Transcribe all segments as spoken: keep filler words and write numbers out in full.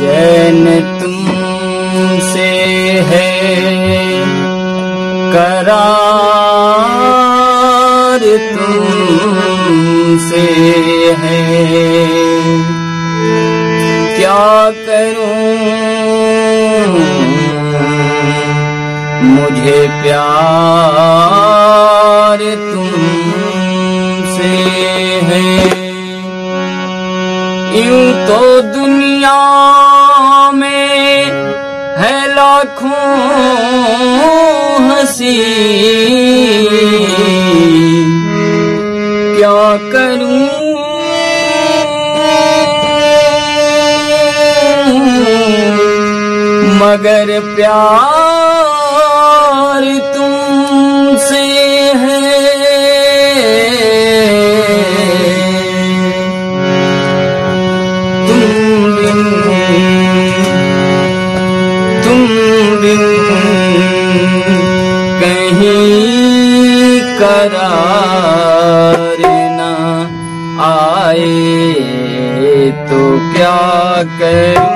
चैन तुमसे है, करार तुमसे है, क्या करूं मुझे प्यार तुमसे है। यूं तो दुनिया में है लाखों हंसी, क्या करूं मगर प्यार तुमसे है। तुम बिन तुम बिन कहीं करार न आए तो क्या करूं।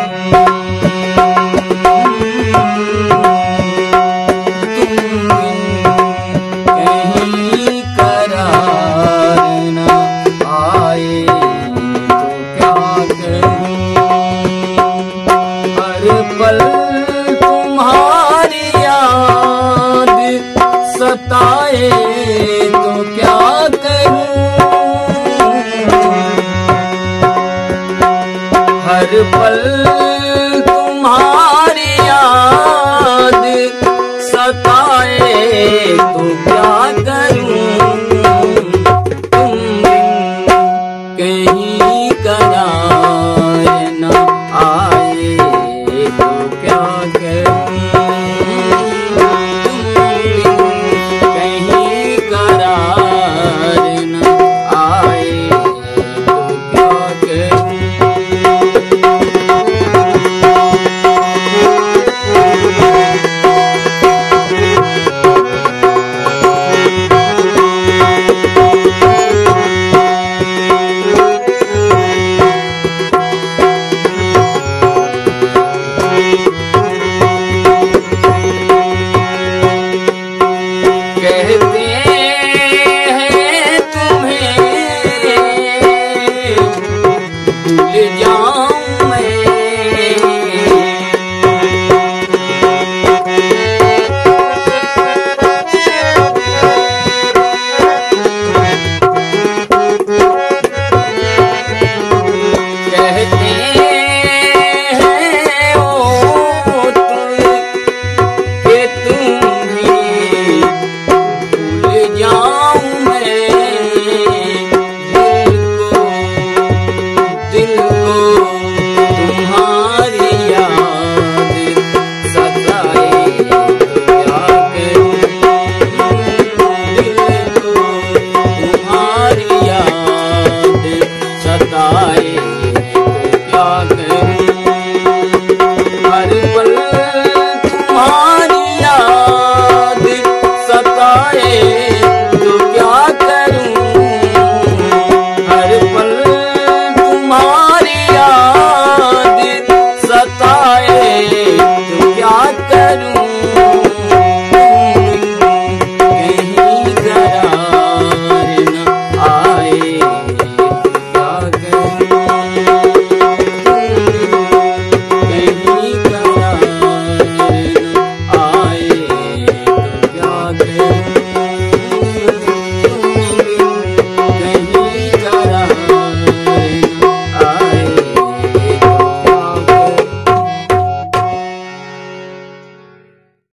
सताए तो क्या करूं, हर पल तुम्हारी याद सताए तो क्या करूं। तुम कहीं करार न आए तो क्या करूं। सताए तो क्या करूं।